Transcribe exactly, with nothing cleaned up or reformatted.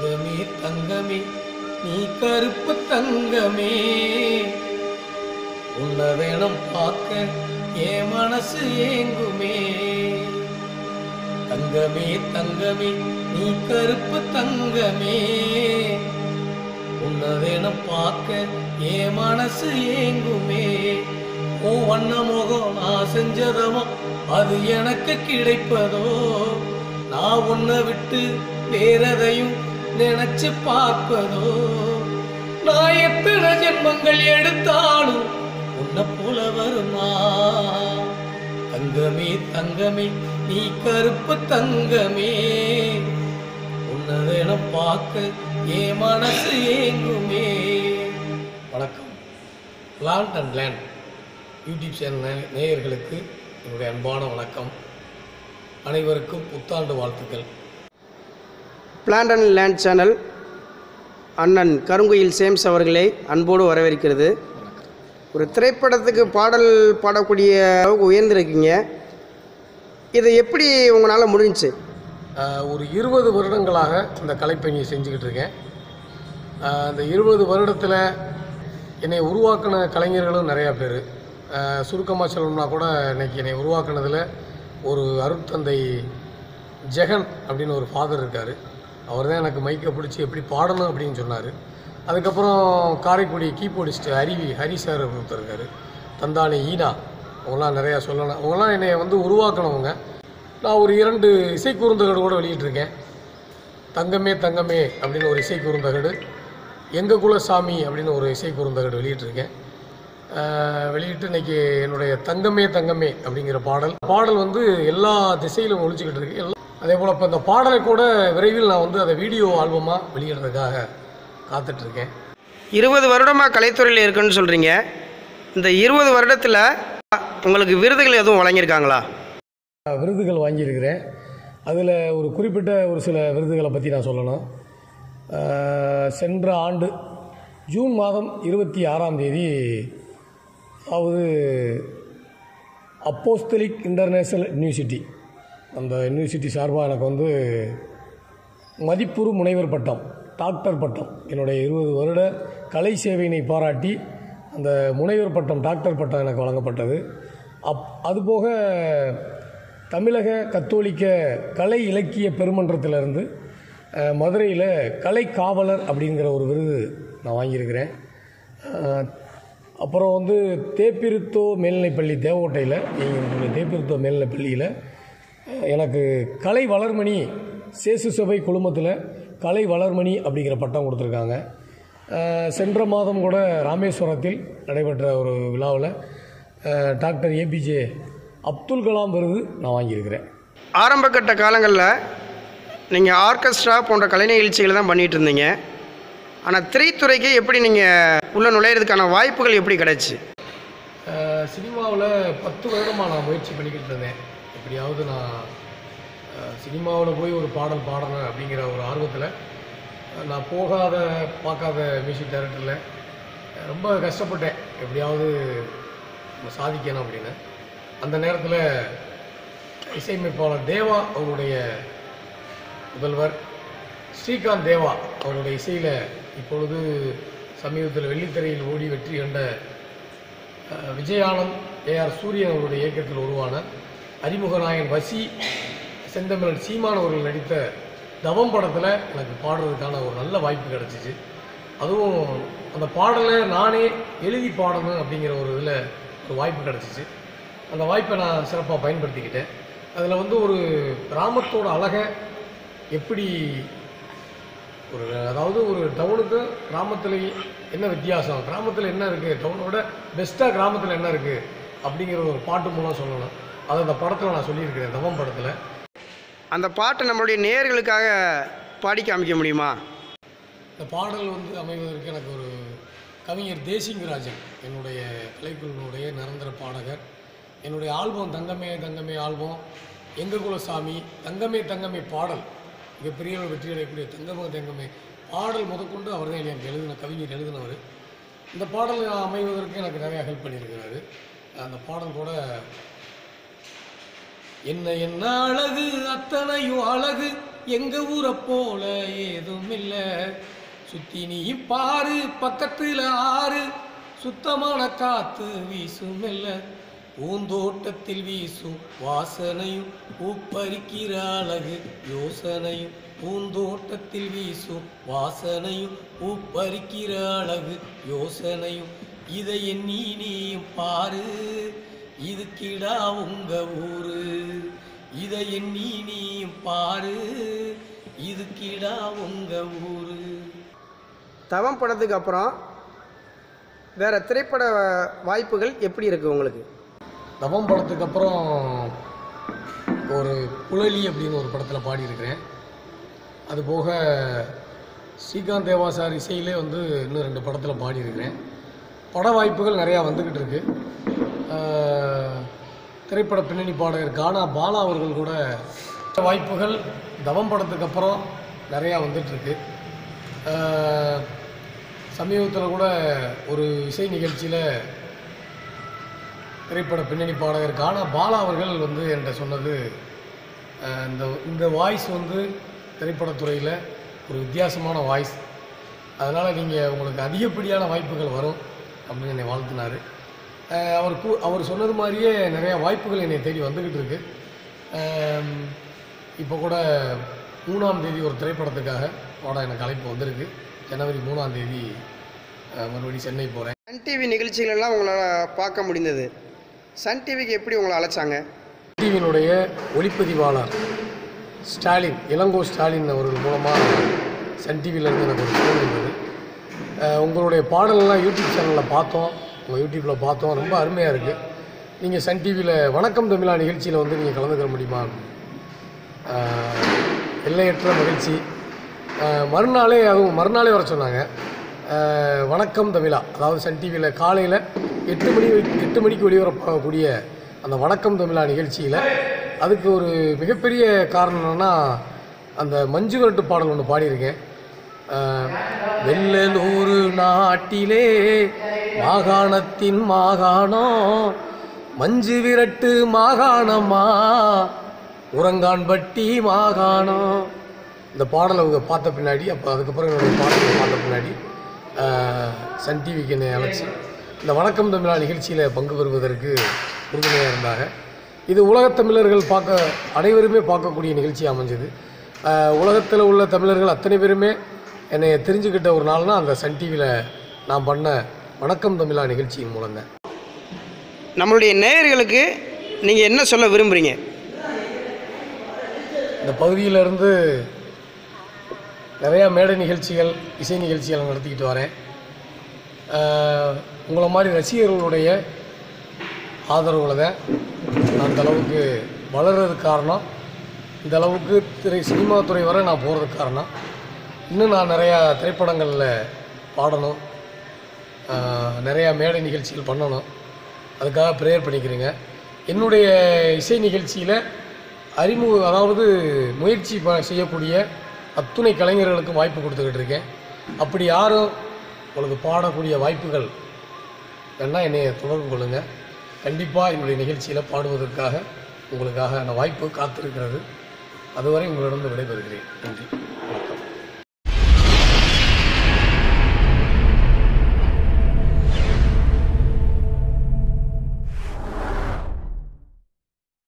தங்கமே தங்கமே நீ கருப்பு தங்கமே உன்னை வேணும் பார்க்க என் மனசு ஏங்குமே தங்கமே தங்கமே நீ கருப்பு தங்கமே உன்னை வேணும் பார்க்க என் மனசு ஏங்குமே ஓ வண்ண முகம் நான் செஞ்சதமோ அது எனக்கு கிடைப்பதோ நான் உன்னை விட்டு வேறதையும் நினைச்சு பார்ப்பதோ நான் எத்தனை ஜென்மங்கள் எடுத்தாலும் உன்னை போல வருமா தங்கமே தங்கமே நீ கருப்பு தங்கமே உன்னை வேணும் பார்க்க என் மனசு ஏங்குமே. வணக்கம். Plant and land YouTube channel நேயர்களுக்கு என்னுடைய அன்பான வணக்கம். அனைவருக்கும் புத்தாண்டு வாழ்த்துக்கள். பிளான்ட் அண்ட் லேண்ட் சேனல் அண்ணன் கருங்குயில் சேம்ஸ் அவர்களை அன்போடு வரவேற்கிறது. ஒரு திரைப்படத்துக்கு பாடல் பாடக்கூடிய அளவுக்கு உயர்ந்திருக்கீங்க. இதை எப்படி உங்களால் முடிஞ்சிச்சு? ஒரு இருபது வருடங்களாக இந்த கலைப்பணியை செஞ்சுக்கிட்டு இருக்கேன். அந்த இருபது வருடத்தில் என்னை உருவாக்கின கலைஞர்களும் நிறையா பேர். சுருக்கமாக சொல்லணும்னா கூட இன்றைக்கி என்னை உருவாக்குனதில் ஒரு அருட்தந்தை ஜெகன் அப்படின்னு ஒரு ஃபாதர் இருக்கார். அவர் தான் எனக்கு மைக்கை பிடிச்சி எப்படி பாடணும் அப்படின்னு சொன்னார். அதுக்கப்புறம் காரைக்குடி கீபோர்டிஸ்ட் ஹரிவி ஹரி சார் ஒருத்தர் இருக்கார். தந்தானி ஈனா, அவங்களாம் நிறையா சொல்லணும். அவங்களாம் என்னை வந்து உருவாக்கினவங்க. நான் ஒரு இரண்டு இசை குறுந்தகடு கூட வெளியிட்டிருக்கேன். தங்கமே தங்கமே அப்படின்னு ஒரு இசை குறுந்தகடு, எங்கள் குலசாமி அப்படின்னு ஒரு இசை குறுந்தகடு வெளியிட்டிருக்கேன். வெளியிட்டு இன்றைக்கி என்னுடைய தங்கமே தங்கமே அப்படிங்கிற பாடல் பாடல் வந்து எல்லா திசையிலும் ஒழிச்சிக்கிட்டு இருக்கு. எல்லாம் அதே போல் இப்போ இந்த பாடலை கூட விரைவில் நான் வந்து அதை வீடியோ ஆல்பமாக வெளியிடுறதுக்காக காத்துட்ருக்கேன். இருபது வருடமாக கலைத்துறையில் இருக்குன்னு சொல்கிறீங்க. இந்த இருபது வருடத்தில் உங்களுக்கு விருதுகள் எதுவும் வழங்கியிருக்காங்களா? விருதுகள் வாங்கியிருக்கிறேன். அதில் ஒரு குறிப்பிட்ட ஒரு சில விருதுகளை பற்றி நான் சொல்லணும். சென்ற ஆண்டு ஜூன் மாதம் இருபத்தி ஆறாம் தேதி அதாவது அப்போஸ்தலிக் இன்டர்நேஷ்னல் யூனிவர்சிட்டி, அந்த யூனிவர்சிட்டி சார்பாக எனக்கு வந்து மதிப்புறு முனைவர் பட்டம், டாக்டர் பட்டம், என்னுடைய இருபது வருட கலை சேவையினை பாராட்டி அந்த முனைவர் பட்டம், டாக்டர் பட்டம் எனக்கு வழங்கப்பட்டது. அப் அதுபோக தமிழக கத்தோலிக்க கலை இலக்கிய பெருமன்றத்திலிருந்து மதுரையில் கலை காவலர் அப்படிங்கிற ஒரு விருது நான் வாங்கியிருக்கிறேன். அப்புறம் வந்து தேப்பிருத்தோ மேல்நிலைப்பள்ளி தேவகோட்டையில், எங்களுடைய தேப்பிருத்தோ மேல்நிலைப்பள்ளியில் எனக்கு கலை வளர்மணி சேசு சபை குழுமத்தில் கலை வளர்மணி அப்படிங்கிற பட்டம் கொடுத்துருக்காங்க. சென்ற மாதம் கூட ராமேஸ்வரத்தில் நடைபெற்ற ஒரு விழாவில் டாக்டர் ஏபிஜே அப்துல் கலாம் விருது நான் வாங்கியிருக்கிறேன். ஆரம்ப கட்ட காலங்களில் நீங்கள் ஆர்கெஸ்ட்ரா போன்ற கலை நிகழ்ச்சிகளை தான் பண்ணிகிட்டு இருந்தீங்க. ஆனால் திரைத்துறைக்கு எப்படி நீங்கள் உள்ளே நுழையிறதுக்கான வாய்ப்புகள் எப்படி கிடச்சி? சினிமாவில் பத்து வருடமாக நான் முயற்சி பண்ணிக்கிட்டு இருந்தேன். எப்படியாவது நான் சினிமாவில் போய் ஒரு பாடல் பாடணும் அப்படிங்கிற ஒரு ஆர்வத்தில் நான் போகாத பார்க்காத மியூசிக் டைரக்டரில் ரொம்ப கஷ்டப்பட்டேன். எப்படியாவது சாதிக்கணும் அப்படின்னு. அந்த நேரத்தில் இசையமைப்பாளர் தேவா அவருடைய முதல்வர் ஸ்ரீகாந்த் தேவா அவருடைய இசையில் இப்பொழுது சமீபத்தில் வெள்ளித்திரையில் ஓடி வெற்றி கண்ட விஜயானந்த் ஏஆர் சூரியன் அவருடைய இயக்கத்தில் உருவான அறிமுகநாயகன் வசி செந்தமிழன் சீமான் அவர்கள் நடித்த தவம் படத்தில் எனக்கு பாடுறதுக்கான ஒரு நல்ல வாய்ப்பு கிடச்சிச்சு. அதுவும் அந்த பாடலை நானே எழுதி பாடணும் அப்படிங்கிற ஒரு இதில் ஒரு வாய்ப்பு கிடச்சிச்சு. அந்த வாய்ப்பை நான் சிறப்பாக பயன்படுத்திக்கிட்டேன். அதில் வந்து ஒரு கிராமத்தோட அழகை எப்படி ஒரு அதாவது ஒரு டவுனுக்கு கிராமத்தில் என்ன வித்தியாசம், கிராமத்தில் என்ன இருக்குது, டவுனோட பெஸ்ட்டாக கிராமத்தில் என்ன இருக்குது அப்படிங்கிற ஒரு பாட்டு மூலம் சொல்லணும். அதை அந்த படத்தில் நான் சொல்லியிருக்கிறேன், தவம் படத்தில். அந்த பாட்டை நம்மளுடைய நேயர்களுக்காக பாடி காமிக்க முடியுமா? இந்த பாடல் வந்து அமைவதற்கு எனக்கு ஒரு கவிஞர் தேசிங்கராஜன், என்னுடைய கலைக்குழுவினுடைய நிரந்தர பாடகர். என்னுடைய ஆல்பம் தங்கமே தங்கமே ஆல்பம், எங்கள் குலசாமி, தங்கமே தங்கமே பாடல், மிகப்பெரிய வெற்றி அடையக்கூடிய தங்கமே தங்கமே பாடல் முதற்கொண்டு அவர் தான் எனக்கு எழுதின கவிஞர் எழுதினவர். இந்த பாடல் அமைவதற்கு எனக்கு நிறையா ஹெல்ப் பண்ணியிருக்கிறாரு. அந்த பாடல் கூட என்ன என்ன அழகு அத்தனையும் அழகு எங்க ஊரை போல ஏதும் இல்லை. சுத்தி நீ பாரு பக்கத்துல ஆறு, சுத்தமான காத்து வீசும் இல்ல. பூந்தோட்டத்தில் வீசும் வாசனையும் பூப்பறிக்கிற அழகு யோசனையும். பூந்தோட்டத்தில் வீசும் வாசனையும் பூப்பறிக்கிற அழகு யோசனையும். இதை எண்ணி நீயும் பாரு, இதுக்கிடா உங்க ஊரு. இதை எண்ணி நீயும் பாரு, இதுக்கிடா உங்க ஊரு. தவம் படத்துக்கு அப்புறம் வேறு திரைப்பட வாய்ப்புகள் எப்படி இருக்குது உங்களுக்கு? தவம் படத்துக்கு அப்புறம் ஒரு புலலி அப்படின்னு ஒரு படத்தில் பாடியிருக்கிறேன். அதுபோக ஸ்ரீகாந்த் தேவா சார் இசையிலே வந்து இன்னும் ரெண்டு படத்தில் பாடியிருக்கிறேன். பட வாய்ப்புகள் நிறையா வந்துக்கிட்டு இருக்கு. திரைப்பட பின்னணி பாடகர் கானா பாலா அவர்கள் கூட வாய்ப்புகள் தவம் படத்துக்கு அப்புறம் நிறையா வந்துட்டுருக்கு. சமீபத்தில் கூட ஒரு இசை நிகழ்ச்சியில் திரைப்பட பின்னணி பாடகர் கானா பாலா அவர்கள் வந்து என்கிட்ட சொன்னது, இந்த இந்த வாய்ஸ் வந்து திரைப்படத்துறையில் ஒரு வித்தியாசமான வாய்ஸ், அதனால் நீங்கள் உங்களுக்கு அதிகப்படியான வாய்ப்புகள் வரும் அப்படின்னு என்னை வாழ்த்தினார். அவர் கூ அவர் சொன்னது மாதிரியே நிறையா வாய்ப்புகள் என்னை தேடி வந்துக்கிட்டு இருக்கு. இப்போ கூட மூணாம் தேதி ஒரு திரைப்படத்துக்காக பாட எனக்கு அழைப்பு வந்திருக்கு. ஜனவரி மூணாம் தேதி மறுபடியும் சென்னை போகிறேன். சன் டிவி நிகழ்ச்சிகளெல்லாம் உங்களால் பார்க்க முடிந்தது. சன் டிவிக்கு எப்படி உங்களை அழைச்சாங்க? டிவியினுடைய ஒளிப்பதிவாளர் ஸ்டாலின், இளங்கோ ஸ்டாலின் அவர்கள் மூலமாக சன் டிவியிலேருந்து எனக்கு ஒரு ஃபோன் இருந்தது. உங்களுடைய பாடலெல்லாம் யூடியூப் சேனலில் பார்த்தோம், உங்கள் யூடியூப்பில் பார்த்தோம், ரொம்ப அருமையாக இருக்குது. நீங்கள் சன் டிவியில் வணக்கம் தமிழா நிகழ்ச்சியில் வந்து நீங்கள் கலந்துக்கிற முடியுமா? எல்லையற்ற மகிழ்ச்சி. மறுநாளே அதுவும் மறுநாளே வர சொன்னாங்க. வணக்கம் தமிழா, அதாவது சன் டிவியில் காலையில் எட்டு மணி எட்டு மணிக்கு ஒளிபரப்பாகக்கூடிய அந்த வணக்கம் தமிழா நிகழ்ச்சியில் அதுக்கு ஒரு மிகப்பெரிய காரணம் என்னென்னா, அந்த மஞ்சு விரட்டு பாடல் ஒன்று பாடியிருக்கேன். வெள்ளலூர் நாட்டிலே மாகாணத்தின் மாகாணம், மஞ்சு விரட்டு மாகாணமா உரங்கான்பட்டி மாகாணம். இந்த பாடலை அவங்க பார்த்த பின்னாடி, அப்போ அதுக்கப்புறம் என்னுடைய பாடலை பார்த்த பின்னாடி சன் டிவிக்கு என்னை அழைச்சி இந்த வணக்கம் தமிழா நிகழ்ச்சியில் பங்கு பெறுவதற்கு உறுதுணையாக இருந்தாங்க. இது உலகத்தமிழர்கள் பார்க்க அனைவருமே பார்க்கக்கூடிய நிகழ்ச்சியாக அமைஞ்சது. உலகத்தில் உள்ள தமிழர்கள் அத்தனை பேருமே என்னை தெரிஞ்சுக்கிட்ட ஒரு நாள்னால் அந்த சன் டிவியில் நான் பண்ண வணக்கம் தமிழா நிகழ்ச்சியின் மூலம் தான். நம்மளுடைய நேயர்களுக்கு நீங்கள் என்ன சொல்ல விரும்புகிறீங்க? இந்த பகுதியிலேருந்து நிறையா மேடை நிகழ்ச்சிகள், இசை நிகழ்ச்சிகள் நடத்திக்கிட்டு வரேன். உங்களை மாதிரி ரசிகர்களுடைய ஆதரவில் தான் நான் இந்த அளவுக்கு வளர்கிறதுக்கு காரணம். இந்த அளவுக்கு திரை சினிமா துறை வரை நான் போகிறதுக்கு காரணம். இன்னும் நான் நிறையா திரைப்படங்களில் பாடணும், நிறையா மேடை நிகழ்ச்சிகள் பண்ணணும், அதுக்காக ப்ரேயர் பண்ணிக்கிறேங்க. என்னுடைய இசை நிகழ்ச்சியில் அறிமுக அதாவது முயற்சி ப செய்யக்கூடிய அத்துணை கலைஞர்களுக்கும் வாய்ப்பு கொடுத்துக்கிட்டு இருக்கேன். அப்படி யாரும் உங்களுக்கு பாடக்கூடிய வாய்ப்புகள் வேணால் என்னை தொடர்பு கொள்ளுங்கள். கண்டிப்பாக என்னுடைய நிகழ்ச்சியில் பாடுவதற்காக உங்களுக்காக அந்த வாய்ப்பு காத்திருக்கிறது. அதுவரை உங்களிடம் விடைபெறுகிறேன். நன்றி.